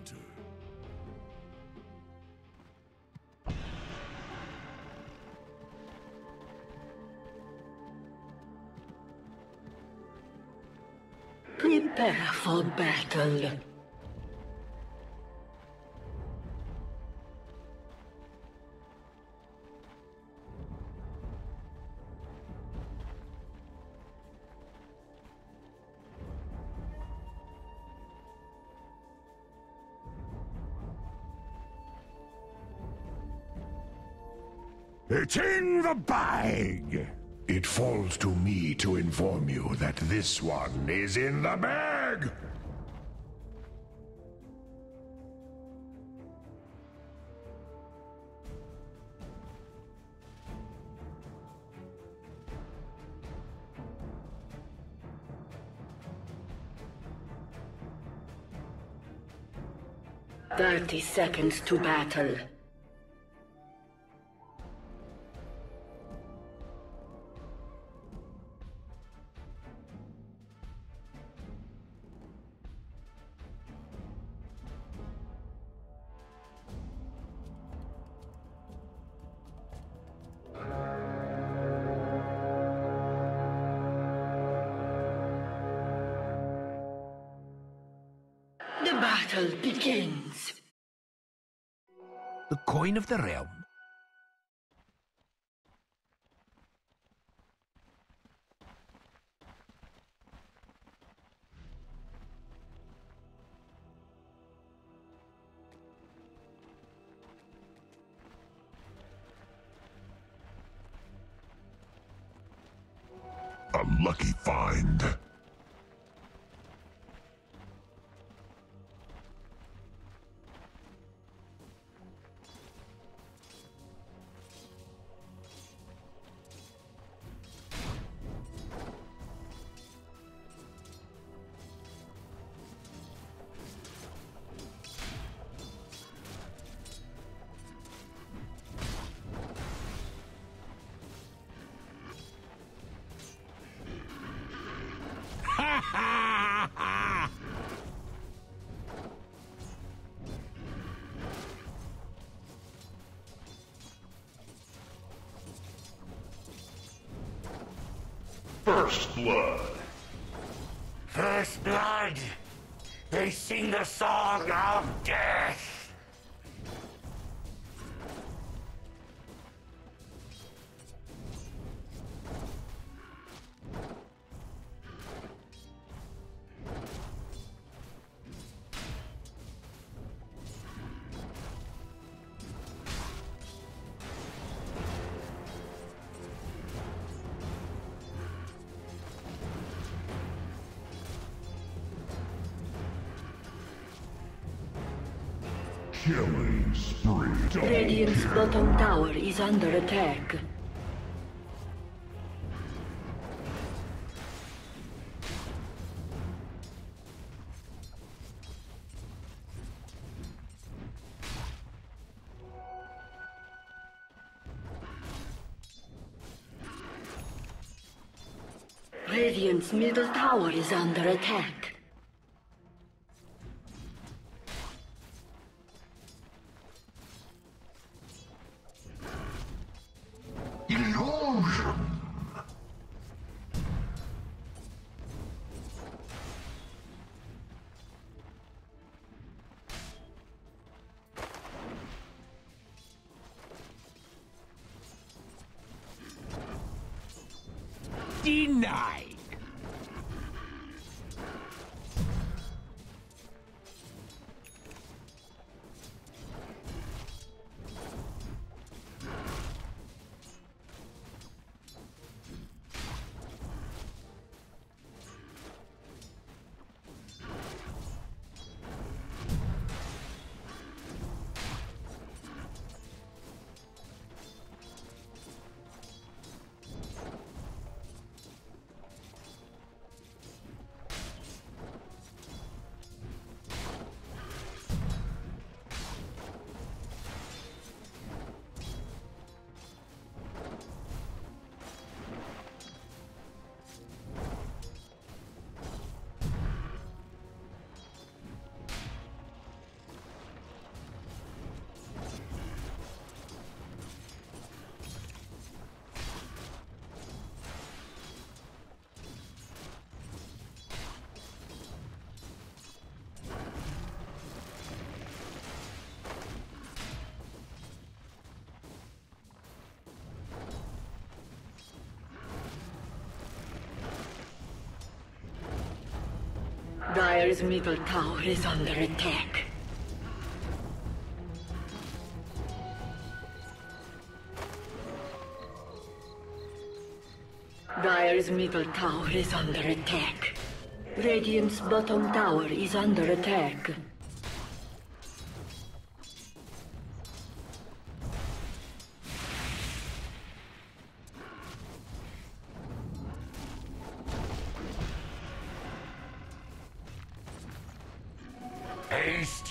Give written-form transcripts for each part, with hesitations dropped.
enter. Prepare for battle. It's in the bag! It falls to me to inform you that this one is in the bag! "30 seconds to battle. The battle begins. The coin of the realm? A lucky find. First blood. First blood! They sing the song of death! Killing spree. Radiant's bottom tower is under attack. Radiant's middle tower is under attack. Illusion! Denied! Dire's middle tower is under attack. Dire's middle tower is under attack. Radiant's bottom tower is under attack. Haste!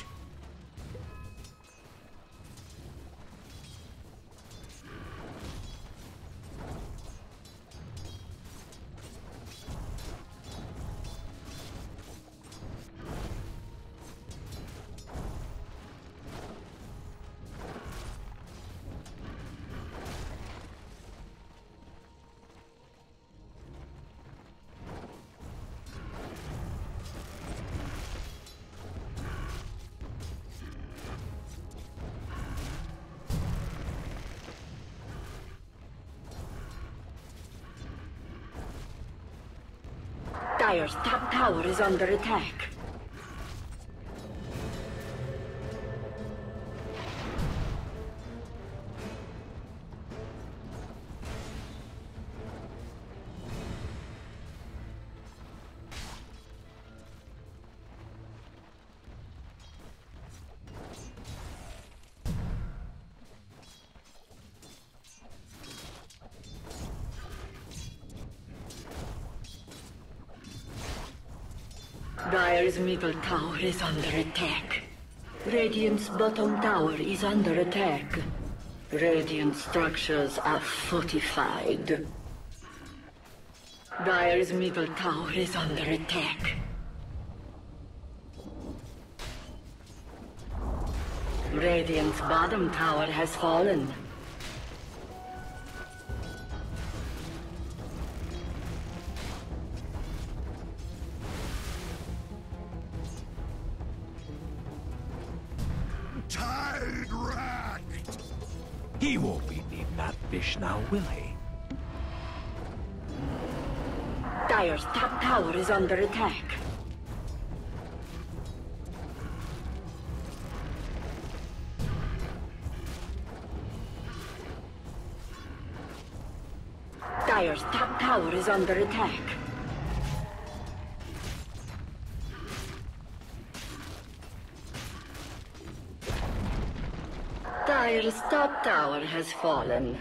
Dire's top tower is under attack. Dire's middle tower is under attack. Radiant's bottom tower is under attack. Radiant structures are fortified. Dire's middle tower is under attack. Radiant's bottom tower has fallen. Tide racked! He won't be needing that fish now, will he? Dire's top tower is under attack. Dire's top tower is under attack. Dire's top tower has fallen.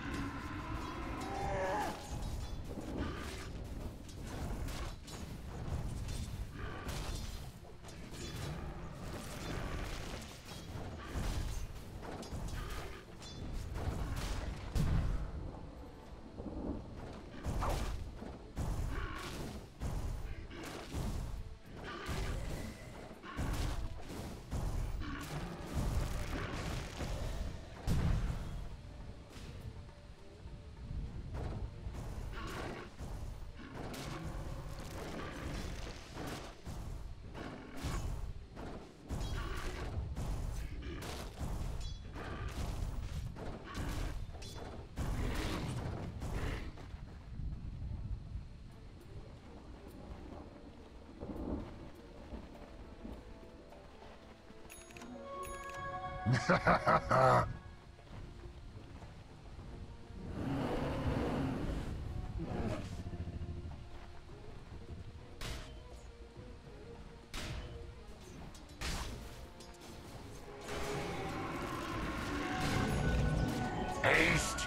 Haste!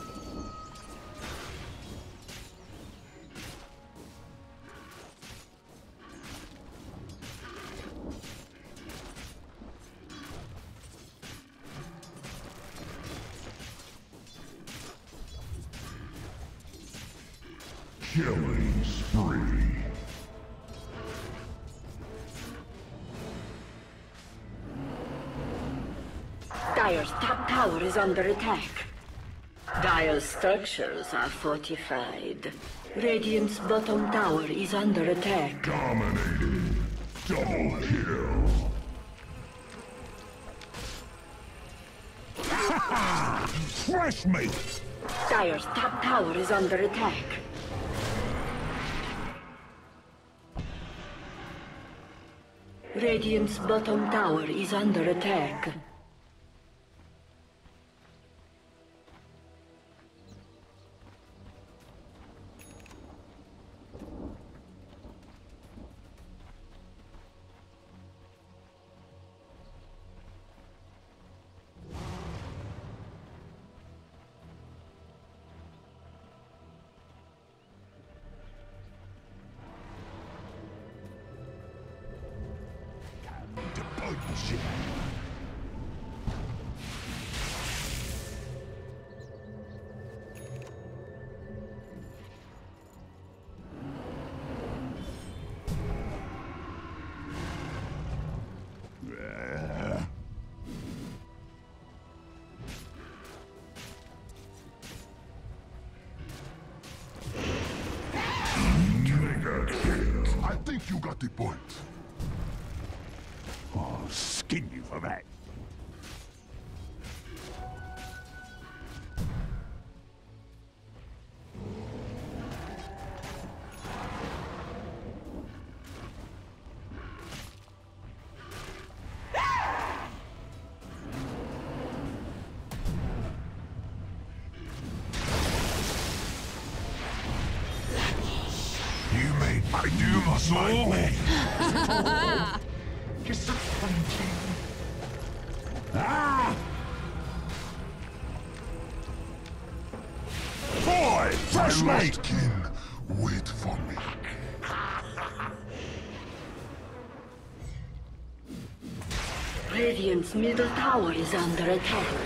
Killing spree. Dire's top tower is under attack. Dire's structures are fortified. Radiant's bottom tower is under attack. Dominating. Double kill. Fresh meat. Dire's top tower is under attack. Radiant's bottom tower is under attack. I think you got the point. I'll skin you for that. I do must my way. Disappointing. Ah! Boy, fresh mate! Kin, wait for me. Radiant's middle tower is under attack.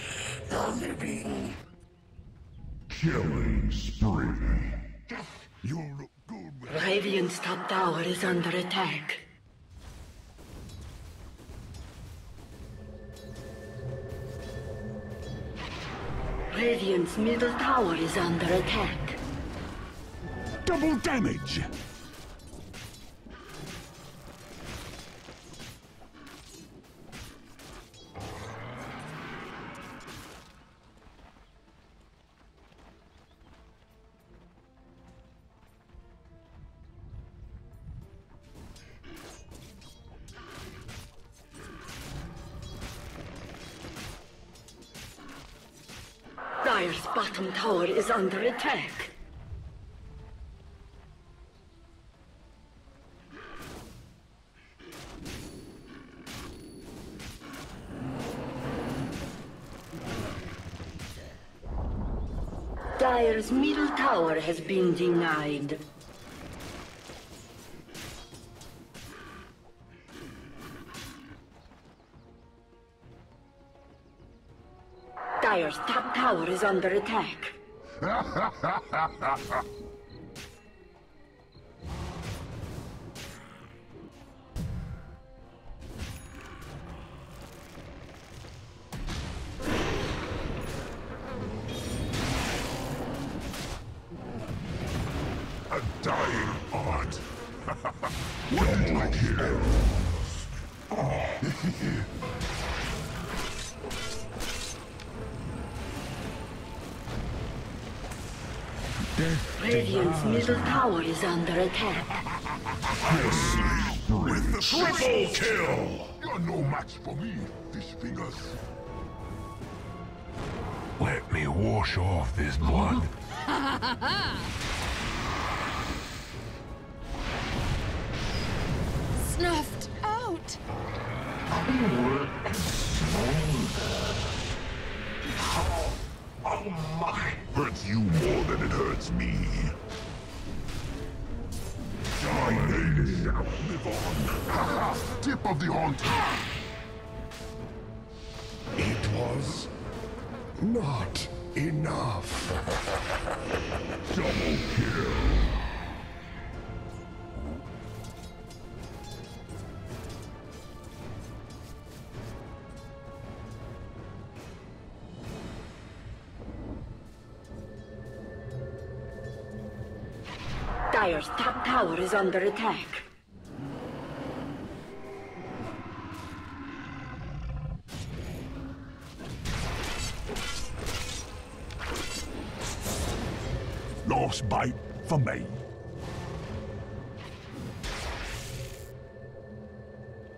Killing spree. You'll look good with Radiant's top tower is under attack. Radiant's middle tower is under attack. double damage. Dire's bottom tower is under attack. Dire's middle tower has been denied. Dire's top tower is under attack. A dying art. What did I hear? Radiant's middle tower is under attack. With the triple kill! You're no match for me, fish fingers. Let me wash off this blood. Snuffed out. Oh my! Hurts you more than it hurts me. Die, shall live on. Ha ha! Tip of the haunt. It was not enough. Double kill. Dire's top tower is under attack. Lost bite for me.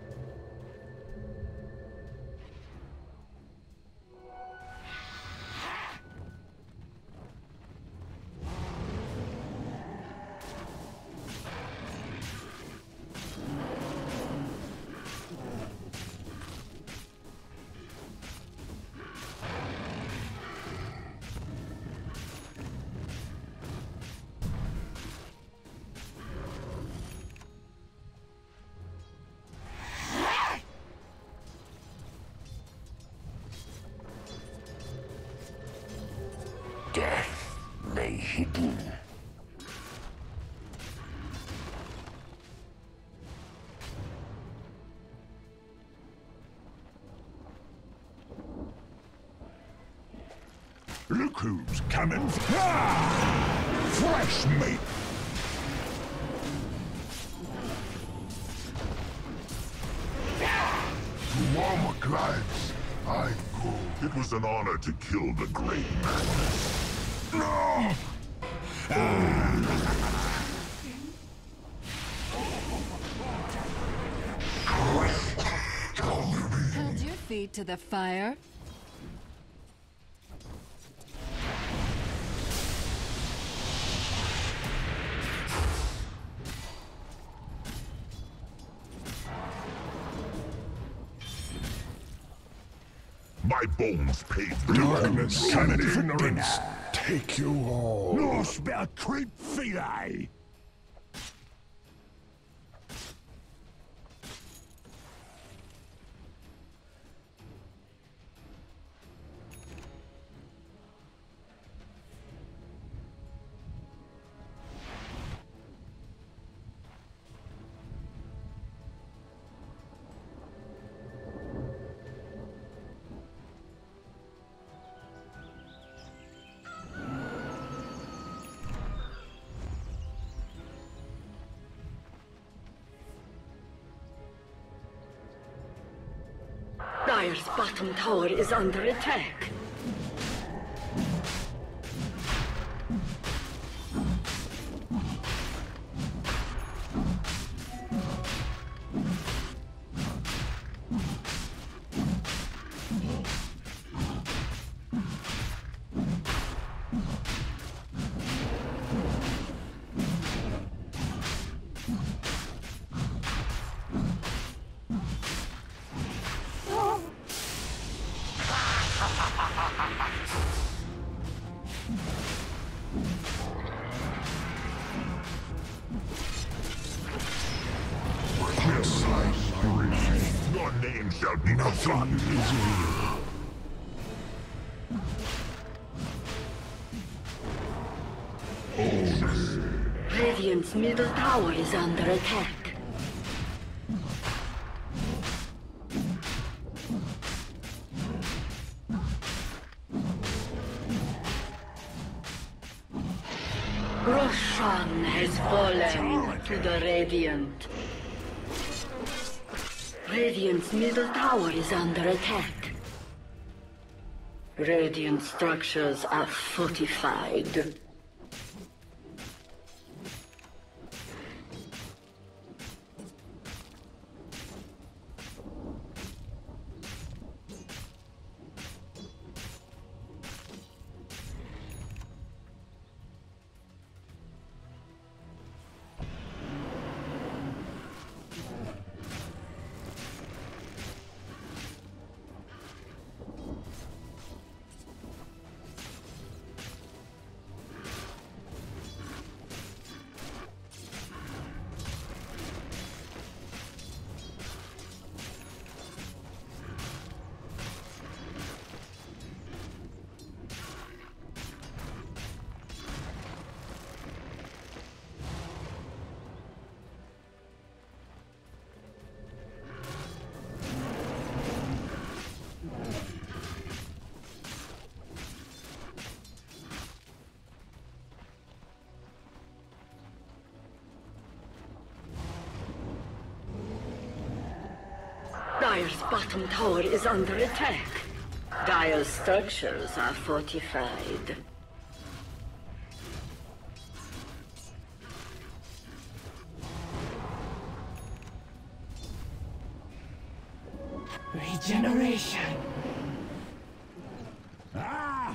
impossible. Look who's coming. Ah! Fresh meat. To warmer climes, I go. It was an honor to kill the great Magnus. No! Hold your feet to the fire. My bones paved the darkness and ignorance. Take you all. No spare creep fillet. Dire's bottom tower is under attack. Your name shall be forgotten. Radiant's middle tower is under attack. Roshan has fallen to the Radiant. Radiant's middle tower is under attack. Radiant structures are fortified. Dire's bottom tower is under attack. Dire's structures are fortified. Regeneration. Ah!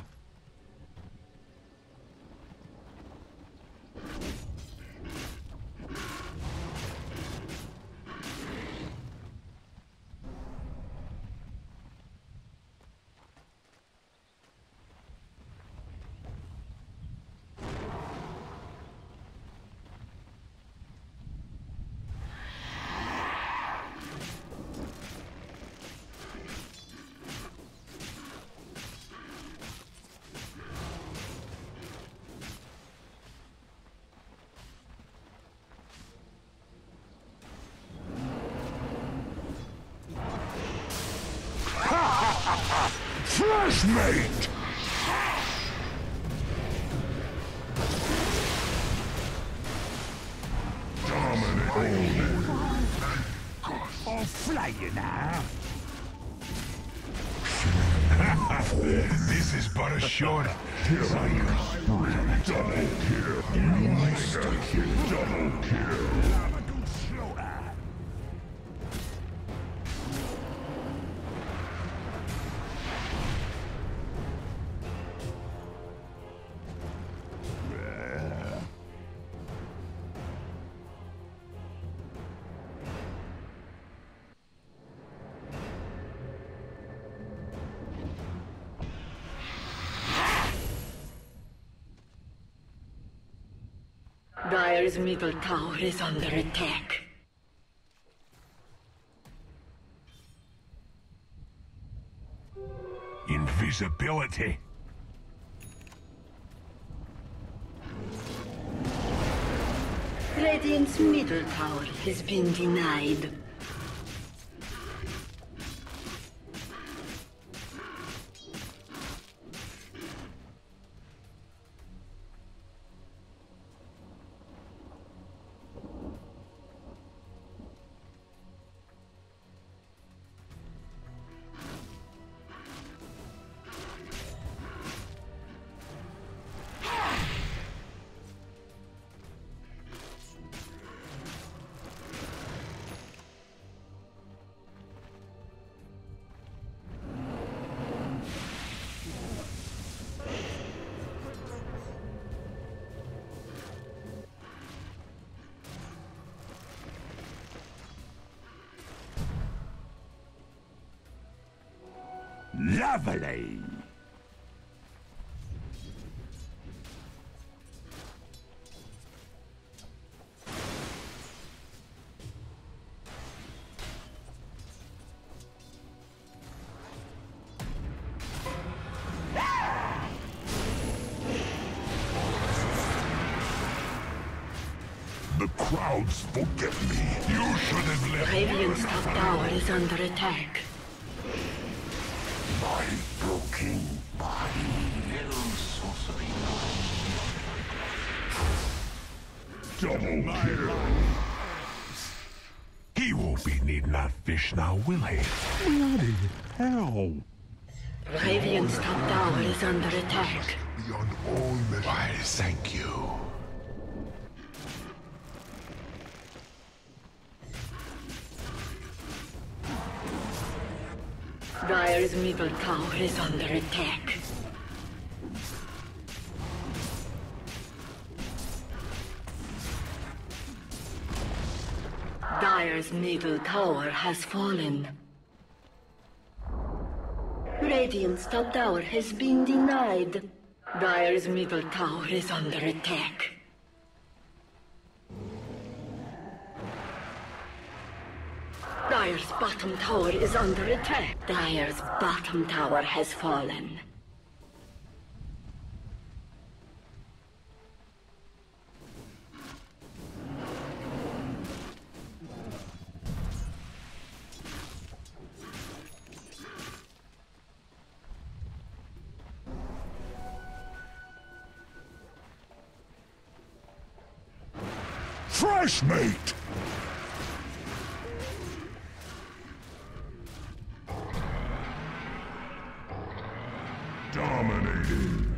Fresh mate! Dominate! I'll flay you now! This is but a short Double kill! Mega kill! Double kill! Dire's middle tower is under attack. Invisibility! Radiant's middle tower has been denied. Lovely! The crowds forget me. You should have left. Radiant's top tower is under attack. My broken body. Little sorcery. Double kill. He won't be needing that fish now, will he? Bloody hell. Radiant's top tower is under attack. beyond all measure. Why, thank you. Dire's middle tower is under attack. Dire's middle tower has fallen. Radiant's top tower has been denied. Dire's middle tower is under attack. Dire's bottom tower is under attack. Dire's bottom tower has fallen. Fresh meat! Dominating.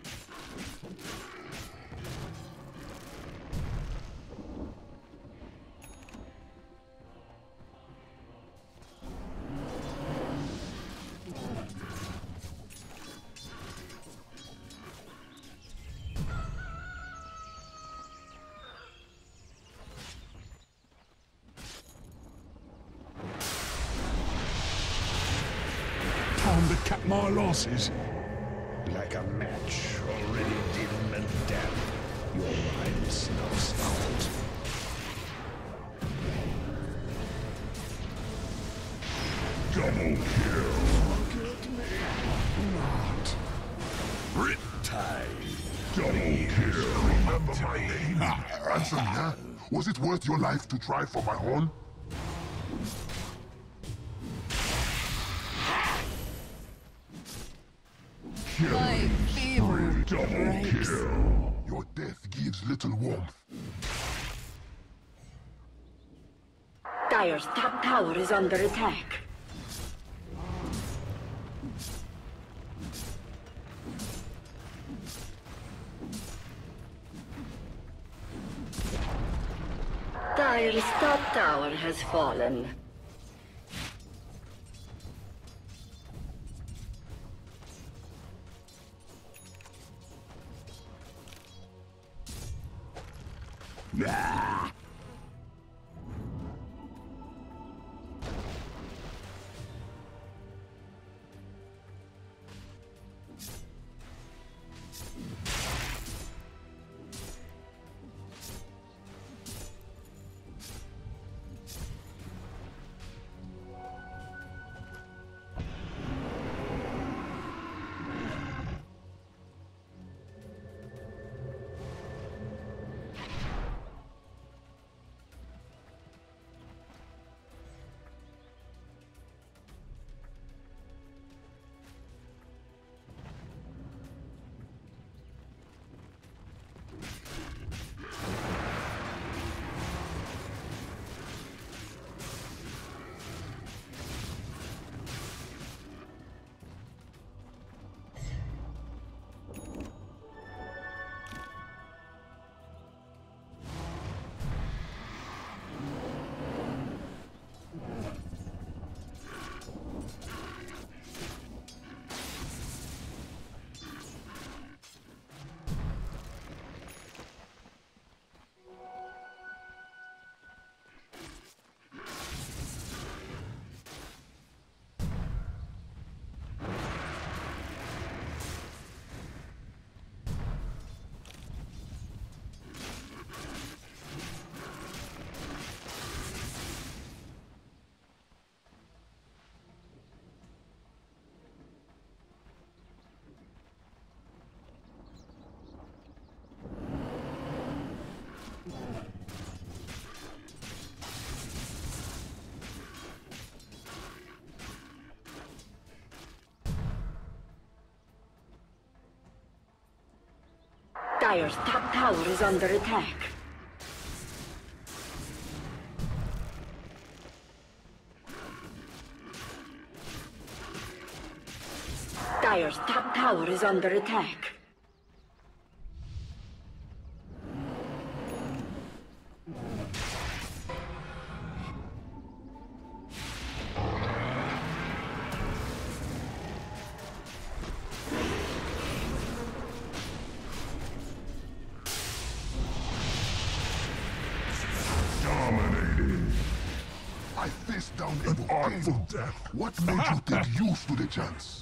Time to cut my losses. Like a match already dim and damp, your mind snuffs out. Double kill. Not. Riptide. Double kill. Remember my name? Answer me, huh? Was it worth your life to try for my horn? My fever breaks. Your death gives little warmth. Dire's top tower is under attack. Dire's top tower has fallen. Ah! Dire's top tower is under attack. Dire's top tower is under attack. Dominating. I faced down an artful death. What made you think you stood a chance?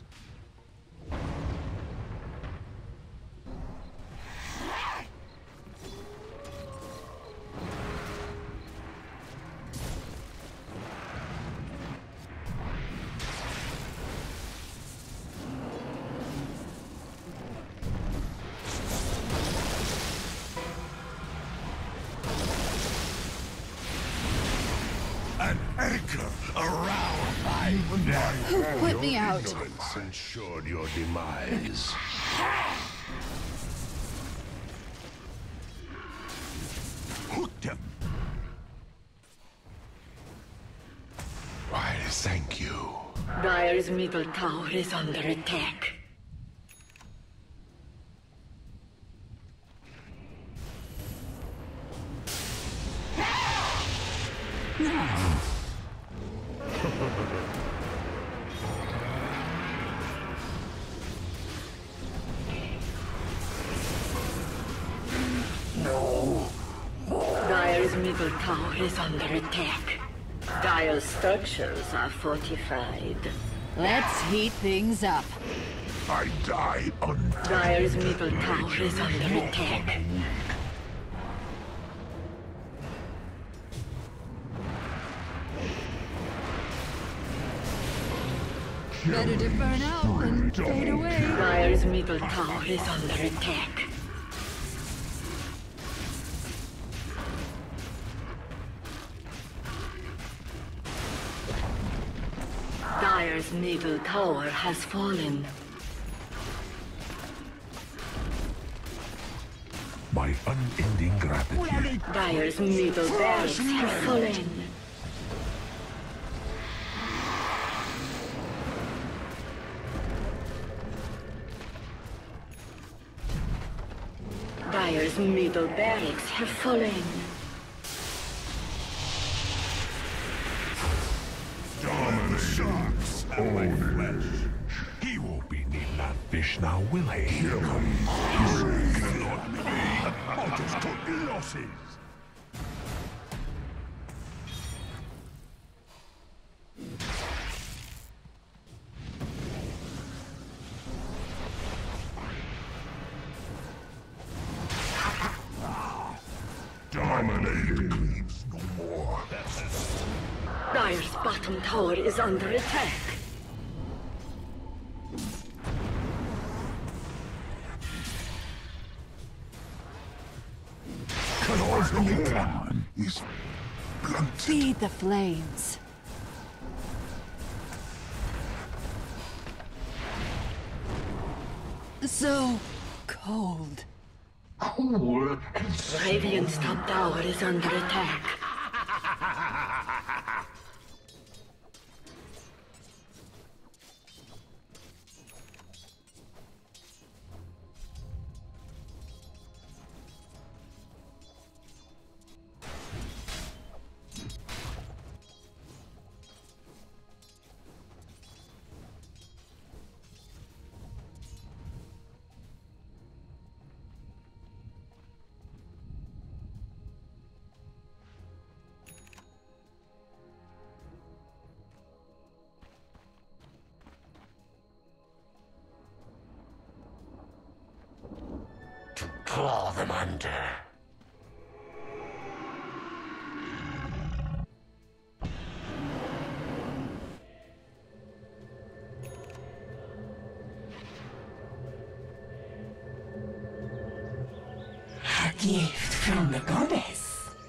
An anchor around my neck. Who put me out? Ignorance ensured your demise. Hooked him. Why, thank you. Dire's middle tower is under attack. Dire's middle tower is under attack. Dire's structures are fortified. Let's heat things up. I die Dire's middle tower is under attack. Better to burn out than fade away. Dire's middle tower is under attack. Dire's middle tower has fallen. unending gravity. Dire's middle barracks have fallen. Dire's middle barracks have fallen. Sharks and my flesh. He won't be needing that fish now, will he? Cannot be. I just took losses. Dominating. No more. Dire's bottom tower is under attack. Is blunted. Feed the flames. So cold. Cool. Radiant's top tower is under attack. Claw them under. A gift from the goddess.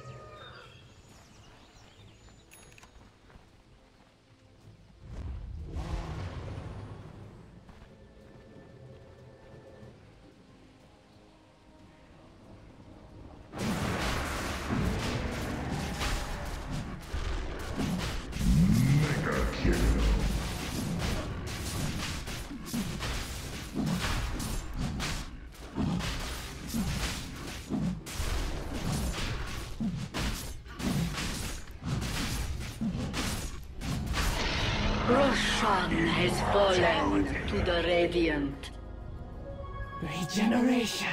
Roshan has fallen to the Radiant. Regeneration.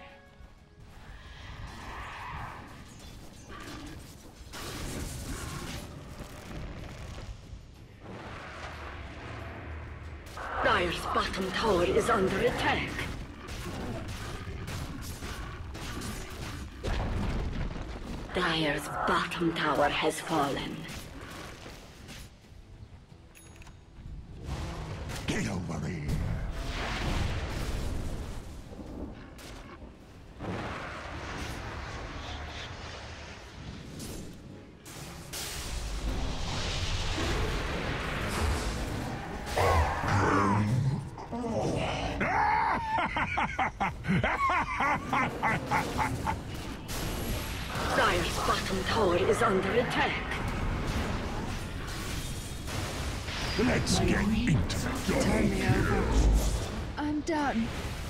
Dire's bottom tower is under attack. Dire's bottom tower has fallen. Get over me. Dire's bottom tower is under attack. Let's get into the Turn me over. I'm done.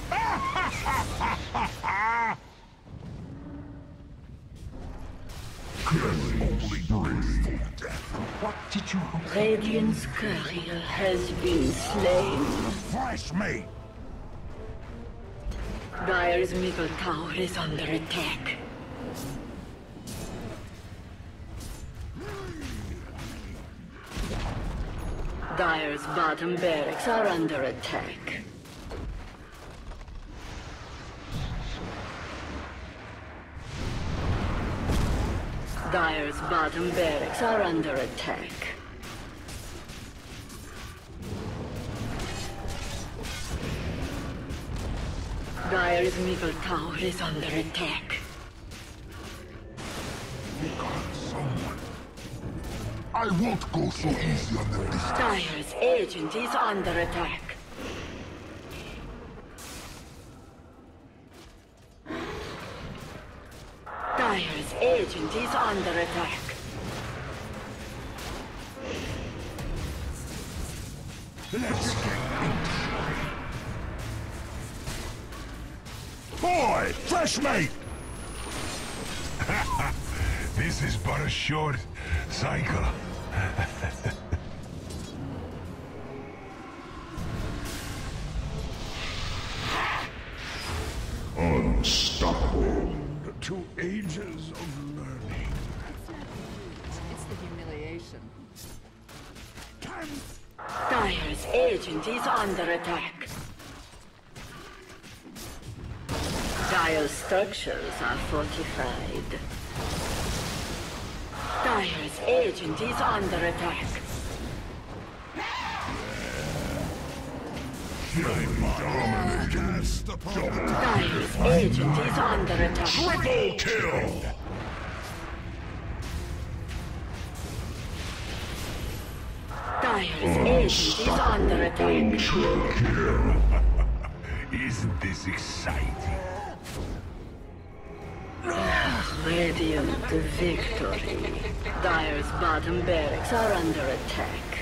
only breathe. What did you Radiant's courier has been slain. fresh meat? Dire's middle tower is under attack. Dire's bottom barracks are under attack. Dire's bottom barracks are under attack. Dire's middle tower is under attack. Someone. I won't go so easy on them this time. Dire's agent is under attack. agent is under attack. Let's get boy, fresh mate! This is but a short cycle. Unstoppable. 2 ages of learning. It's the humiliation. Dire's agent is under attack. Dire's structures are fortified. Dire's agent is under attack. Dire's agent is under attack. Triple kill! Dire's agent is under attack. Isn't this exciting? Radiant victory. Dire's bottom barracks are under attack.